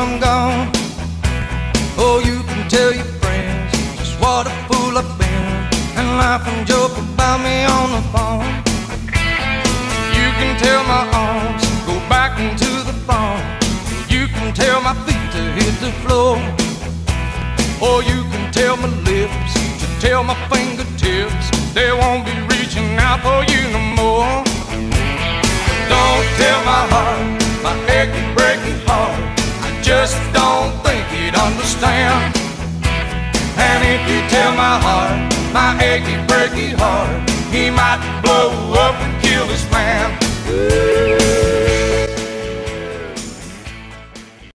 I'm gone. Oh, you can tell your friends just what a fool I've been, and laugh and joke about me on the phone. You can tell my arms go back into the phone. You can tell my feet to hit the floor. Or you can tell my lips to tell my fingertips they won't be reaching out for you no more. Don't tell my heart, my achy, breaky heart, I just don't think he'd understand. And if you tell my heart, my achy, breaky heart, he might blow up and kill this man.